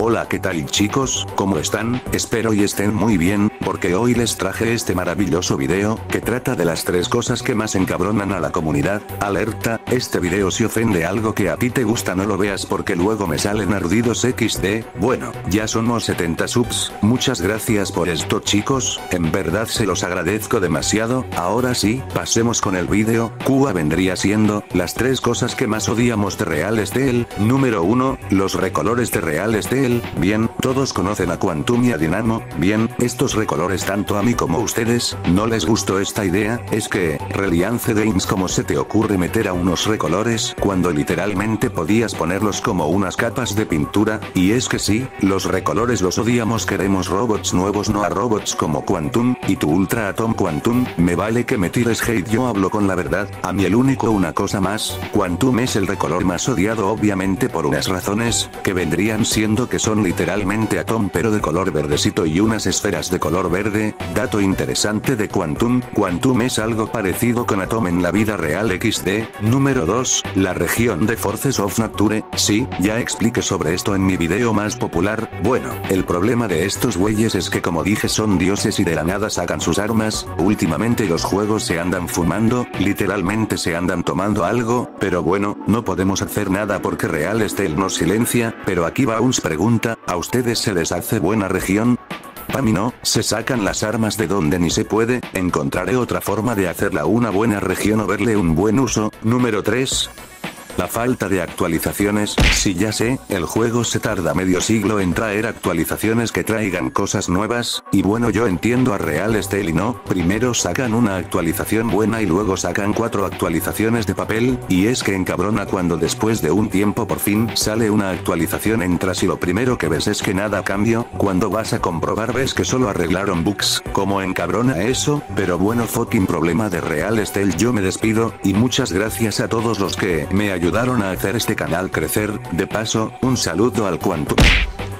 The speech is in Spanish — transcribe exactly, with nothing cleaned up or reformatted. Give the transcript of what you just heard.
Hola, ¿qué tal chicos? ¿Cómo están? Espero y estén muy bien, porque hoy les traje este maravilloso video, que trata de las tres cosas que más encabronan a la comunidad. Alerta, este video si ofende algo que a ti te gusta no lo veas porque luego me salen ardidos equis de. Bueno, ya somos setenta subs, muchas gracias por esto chicos, en verdad se los agradezco demasiado. Ahora sí, pasemos con el video. Q A vendría siendo, las tres cosas que más odiamos de Real Steel. Número uno, los recolores de Real Steel. Bien, todos conocen a Quantum y a Dynamo. Bien, estos recolores tanto a mí como a ustedes, no les gustó esta idea. Es que, Reliance Games, ¿cómo se te ocurre meter a unos recolores cuando literalmente podías ponerlos como unas capas de pintura? Y es que sí, los recolores los odiamos, queremos robots nuevos, no a robots como Quantum y tu Ultra Atom Quantum. Me vale que me tires hate, yo hablo con la verdad. A mí el único una cosa más, Quantum es el recolor más odiado obviamente por unas razones, que vendrían siendo que son literalmente Atom pero de color verdecito y unas esferas de color verde. Dato interesante de Quantum, Quantum es algo parecido con Atom en la vida real equis de. Número dos, la región de Forces of Nature. Sí, ya expliqué sobre esto en mi video más popular. Bueno, el problema de estos güeyes es que como dije son dioses y de la nada sacan sus armas. Últimamente los juegos se andan fumando, literalmente se andan tomando algo, pero bueno, no podemos hacer nada porque Real Steel nos silencia. Pero aquí va uns pregunta, ¿a ustedes se les hace buena región? Pa' mí no, se sacan las armas de donde ni se puede. Encontraré otra forma de hacerla una buena región o verle un buen uso. Número tres. La falta de actualizaciones. Sí, ya sé, el juego se tarda medio siglo en traer actualizaciones que traigan cosas nuevas, y bueno, yo entiendo a Real Steel y no, primero sacan una actualización buena y luego sacan cuatro actualizaciones de papel, y es que encabrona cuando después de un tiempo por fin sale una actualización, entras y lo primero que ves es que nada cambió, cuando vas a comprobar ves que solo arreglaron bugs. ¿Cómo encabrona eso? Pero bueno, fucking problema de Real Steel. Yo me despido, y muchas gracias a todos los que me ayudaron ayudaron a hacer este canal crecer. De paso, un saludo al Quantum.